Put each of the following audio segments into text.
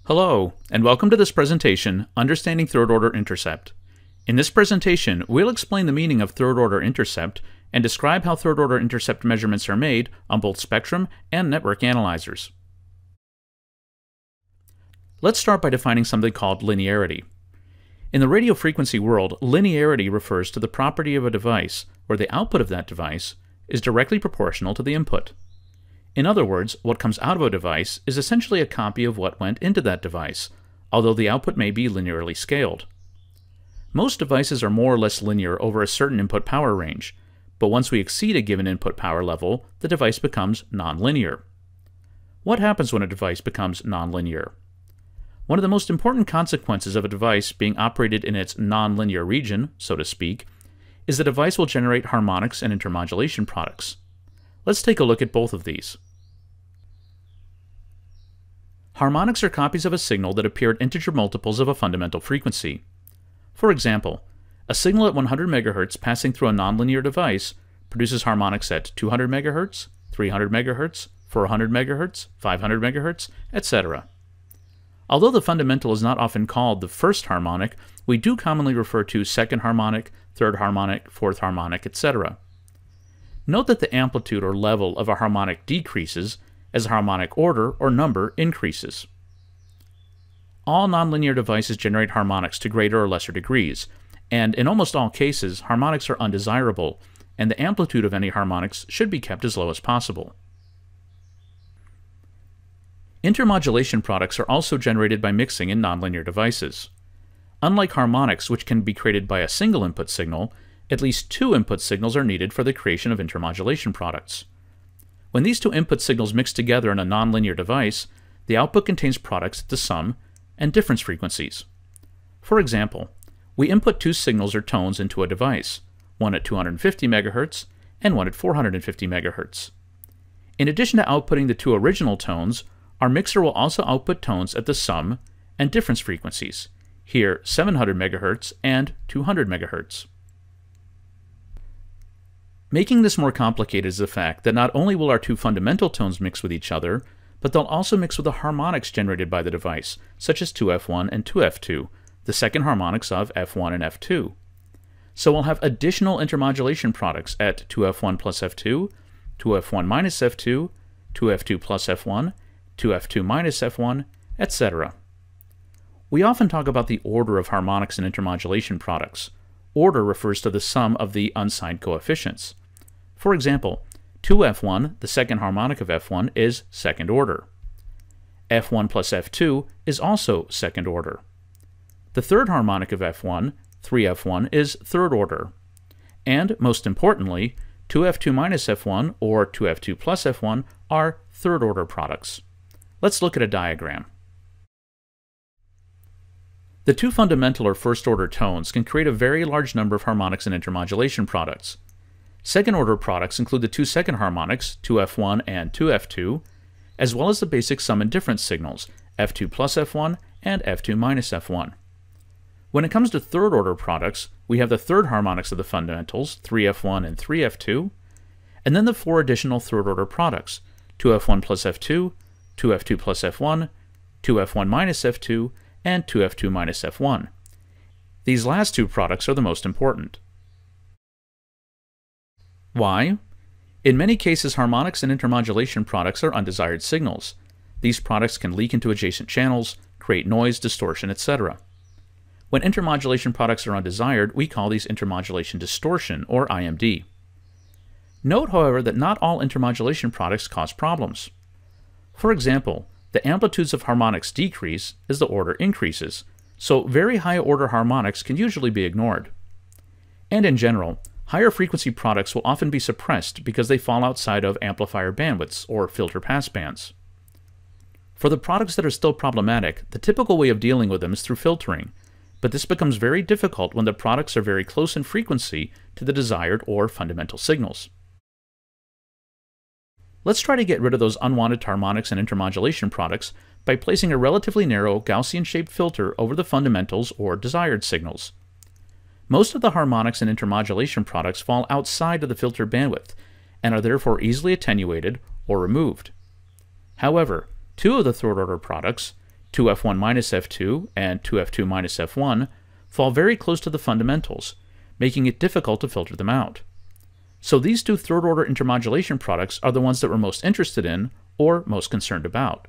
Hello, and welcome to this presentation, Understanding Third-Order Intercept. In this presentation, we'll explain the meaning of third-order intercept and describe how third-order intercept measurements are made on both spectrum and network analyzers. Let's start by defining something called linearity. In the radio frequency world, linearity refers to the property of a device where the output of that device is directly proportional to the input. In other words, what comes out of a device is essentially a copy of what went into that device, although the output may be linearly scaled. Most devices are more or less linear over a certain input power range, but once we exceed a given input power level, the device becomes nonlinear. What happens when a device becomes nonlinear? One of the most important consequences of a device being operated in its nonlinear region, so to speak, is the device will generate harmonics and intermodulation products. Let's take a look at both of these. Harmonics are copies of a signal that appear at integer multiples of a fundamental frequency. For example, a signal at 100 MHz passing through a nonlinear device produces harmonics at 200 MHz, 300 MHz, 400 MHz, 500 MHz, etc. Although the fundamental is not often called the first harmonic, we do commonly refer to second harmonic, third harmonic, fourth harmonic, etc. Note that the amplitude or level of a harmonic decreases as the harmonic order or number increases. All nonlinear devices generate harmonics to greater or lesser degrees, and in almost all cases, harmonics are undesirable, and the amplitude of any harmonics should be kept as low as possible. Intermodulation products are also generated by mixing in nonlinear devices. Unlike harmonics, which can be created by a single input signal, at least two input signals are needed for the creation of intermodulation products. When these two input signals mix together in a nonlinear device, the output contains products at the sum and difference frequencies. For example, we input two signals or tones into a device, one at 250 MHz and one at 450 MHz. In addition to outputting the two original tones, our mixer will also output tones at the sum and difference frequencies, here 700 MHz and 200 MHz. Making this more complicated is the fact that not only will our two fundamental tones mix with each other, but they'll also mix with the harmonics generated by the device, such as 2F1 and 2F2, the second harmonics of F1 and F2. So we'll have additional intermodulation products at 2F1 plus F2, 2F1 minus F2, 2F2 plus F1, 2F2 minus F1, etc. We often talk about the order of harmonics and intermodulation products. Order refers to the sum of the unsigned coefficients. For example, 2F1, the second harmonic of F1, is second order. F1 plus F2 is also second order. The third harmonic of F1, 3F1, is third order. And, most importantly, 2F2 minus F1 or 2F2 plus F1 are third order products. Let's look at a diagram. The two fundamental or first order tones can create a very large number of harmonics and intermodulation products. Second order products include the two second harmonics, 2F1 and 2F2, as well as the basic sum and difference signals, F2 plus F1 and F2 minus F1. When it comes to third order products, we have the third harmonics of the fundamentals, 3F1 and 3F2, and then the four additional third order products, 2F1 plus F2, 2F2 plus F1, 2F1 minus F2, and 2F2 minus F1. These last two products are the most important. Why? In many cases, harmonics and intermodulation products are undesired signals. These products can leak into adjacent channels, create noise, distortion, etc. When intermodulation products are undesired, we call these intermodulation distortion, or IMD. Note, however, that not all intermodulation products cause problems. For example, the amplitudes of harmonics decrease as the order increases, so very high order harmonics can usually be ignored. And in general, higher frequency products will often be suppressed because they fall outside of amplifier bandwidths or filter passbands. For the products that are still problematic, the typical way of dealing with them is through filtering, but this becomes very difficult when the products are very close in frequency to the desired or fundamental signals. Let's try to get rid of those unwanted harmonics and intermodulation products by placing a relatively narrow Gaussian-shaped filter over the fundamentals or desired signals. Most of the harmonics and intermodulation products fall outside of the filter bandwidth and are therefore easily attenuated or removed. However, two of the third-order products, 2F1 minus F2 and 2F2 minus F1, fall very close to the fundamentals, making it difficult to filter them out. So these two third-order intermodulation products are the ones that we're most interested in or most concerned about.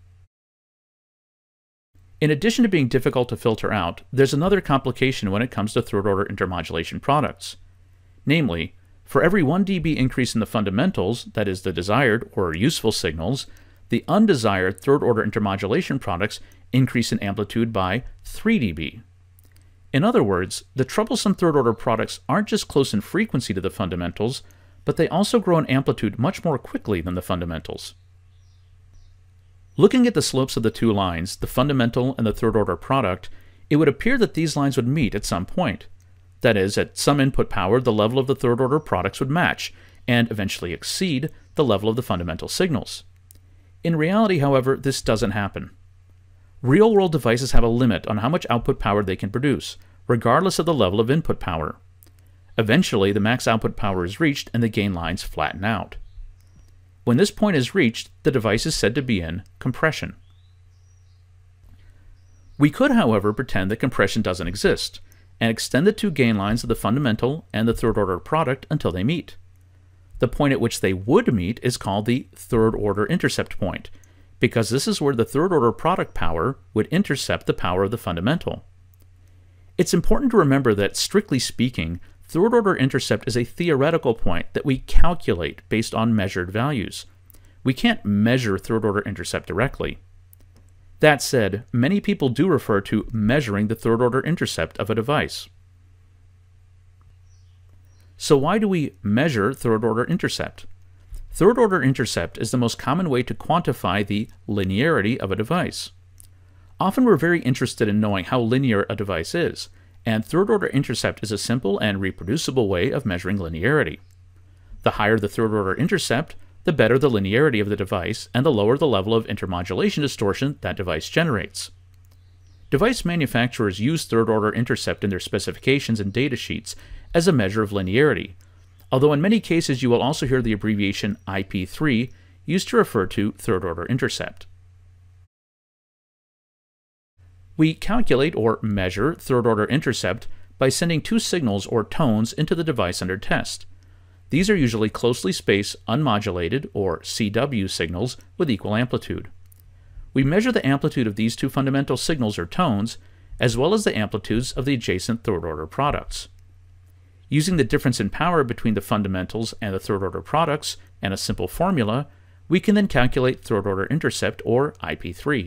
In addition to being difficult to filter out, there's another complication when it comes to third-order intermodulation products. Namely, for every 1 dB increase in the fundamentals, that is the desired or useful signals, the undesired third-order intermodulation products increase in amplitude by 3 dB. In other words, the troublesome third-order products aren't just close in frequency to the fundamentals, but they also grow in amplitude much more quickly than the fundamentals. Looking at the slopes of the two lines, the fundamental and the third-order product, it would appear that these lines would meet at some point. That is, at some input power, the level of the third-order products would match, and eventually exceed the level of the fundamental signals. In reality, however, this doesn't happen. Real-world devices have a limit on how much output power they can produce, regardless of the level of input power. Eventually, the max output power is reached and the gain lines flatten out. When this point is reached, the device is said to be in compression. We could, however, pretend that compression doesn't exist, and extend the two gain lines of the fundamental and the third-order product until they meet. The point at which they would meet is called the third-order intercept point, because this is where the third-order product power would intercept the power of the fundamental. It's important to remember that, strictly speaking, third-order intercept is a theoretical point that we calculate based on measured values. We can't measure third-order intercept directly. That said, many people do refer to measuring the third-order intercept of a device. So why do we measure third-order intercept? Third-order intercept is the most common way to quantify the linearity of a device. Often we're very interested in knowing how linear a device is, and third-order intercept is a simple and reproducible way of measuring linearity. The higher the third-order intercept, the better the linearity of the device, and the lower the level of intermodulation distortion that device generates. Device manufacturers use third-order intercept in their specifications and datasheets as a measure of linearity, although in many cases you will also hear the abbreviation IP3 used to refer to third-order intercept. We calculate or measure third-order intercept by sending two signals or tones into the device under test. These are usually closely spaced, unmodulated, or CW signals with equal amplitude. We measure the amplitude of these two fundamental signals or tones, as well as the amplitudes of the adjacent third-order products. Using the difference in power between the fundamentals and the third-order products and a simple formula, we can then calculate third-order intercept, or IP3.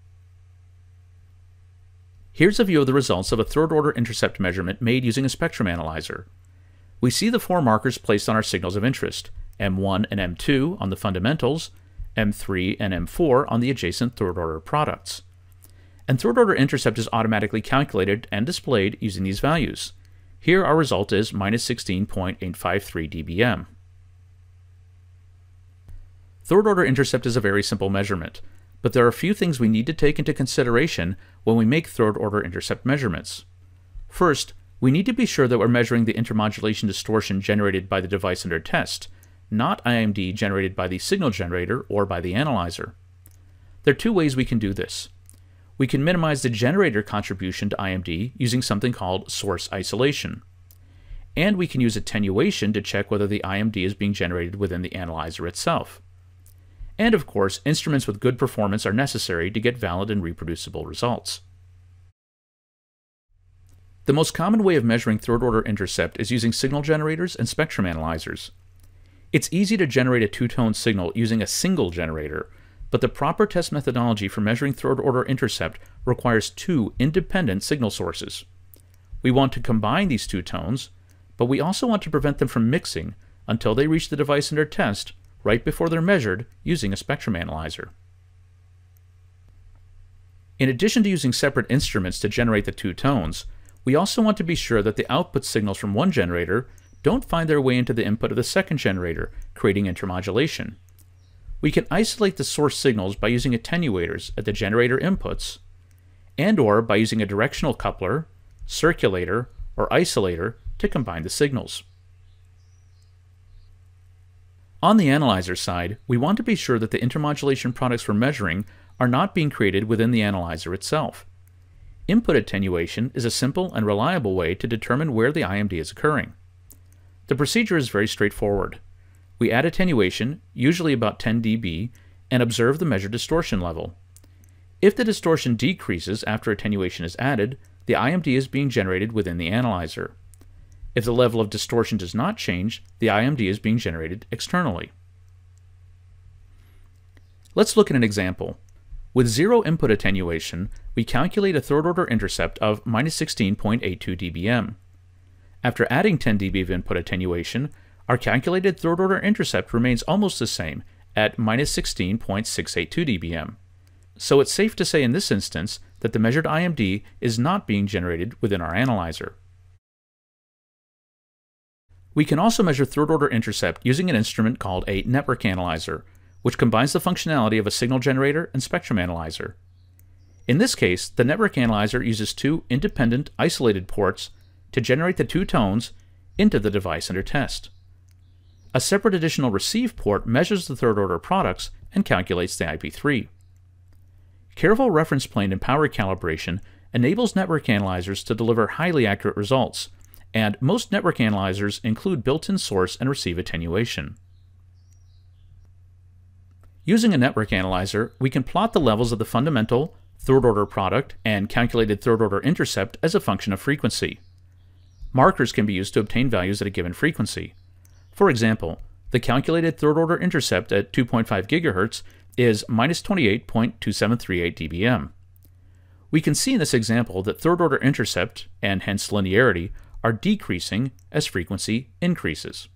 Here's a view of the results of a third-order intercept measurement made using a spectrum analyzer. We see the four markers placed on our signals of interest, M1 and M2 on the fundamentals, M3 and M4 on the adjacent third-order products. And third-order intercept is automatically calculated and displayed using these values. Here our result is -16.853 dBm. Third-order intercept is a very simple measurement, but there are a few things we need to take into consideration when we make third-order intercept measurements. First, we need to be sure that we're measuring the intermodulation distortion generated by the device under test, not IMD generated by the signal generator or by the analyzer. There are two ways we can do this. We can minimize the generator contribution to IMD using something called source isolation. And we can use attenuation to check whether the IMD is being generated within the analyzer itself. And of course, instruments with good performance are necessary to get valid and reproducible results. The most common way of measuring third-order intercept is using signal generators and spectrum analyzers. It's easy to generate a two-tone signal using a single generator, but the proper test methodology for measuring third-order intercept requires two independent signal sources. We want to combine these two tones, but we also want to prevent them from mixing until they reach the device under test right before they're measured using a spectrum analyzer. In addition to using separate instruments to generate the two tones, we also want to be sure that the output signals from one generator don't find their way into the input of the second generator, creating intermodulation. We can isolate the source signals by using attenuators at the generator inputs, and/or by using a directional coupler, circulator, or isolator to combine the signals. On the analyzer side, we want to be sure that the intermodulation products we're measuring are not being created within the analyzer itself. Input attenuation is a simple and reliable way to determine where the IMD is occurring. The procedure is very straightforward. We add attenuation, usually about 10 dB, and observe the measured distortion level. If the distortion decreases after attenuation is added, the IMD is being generated within the analyzer. If the level of distortion does not change, the IMD is being generated externally. Let's look at an example. With zero input attenuation, we calculate a third-order intercept of -16.82 dBm. After adding 10 dB of input attenuation, our calculated third-order intercept remains almost the same at -16.682 dBm. So it's safe to say in this instance that the measured IMD is not being generated within our analyzer. We can also measure third-order intercept using an instrument called a network analyzer, which combines the functionality of a signal generator and spectrum analyzer. In this case, the network analyzer uses two independent, isolated ports to generate the two tones into the device under test. A separate additional receive port measures the third-order products and calculates the IP3. Careful reference plane and power calibration enables network analyzers to deliver highly accurate results, and most network analyzers include built-in source and receive attenuation. Using a network analyzer, we can plot the levels of the fundamental, third-order product, and calculated third-order intercept as a function of frequency. Markers can be used to obtain values at a given frequency. For example, the calculated third-order intercept at 2.5 GHz is -28.2738 dBm. We can see in this example that third-order intercept, and hence linearity, are decreasing as frequency increases.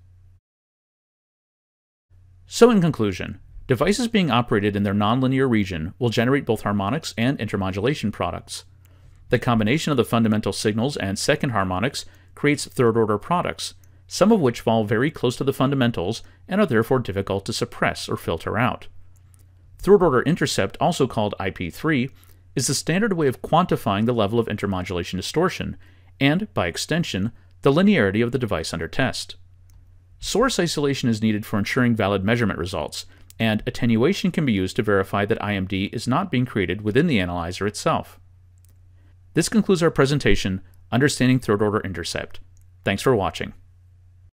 So in conclusion, devices being operated in their nonlinear region will generate both harmonics and intermodulation products. The combination of the fundamental signals and second harmonics creates third-order products, some of which fall very close to the fundamentals and are therefore difficult to suppress or filter out. Third-order intercept, also called IP3, is the standard way of quantifying the level of intermodulation distortion, and, by extension, the linearity of the device under test. Source isolation is needed for ensuring valid measurement results, and attenuation can be used to verify that IMD is not being created within the analyzer itself. This concludes our presentation, Understanding Third-Order Intercept. Thanks for watching.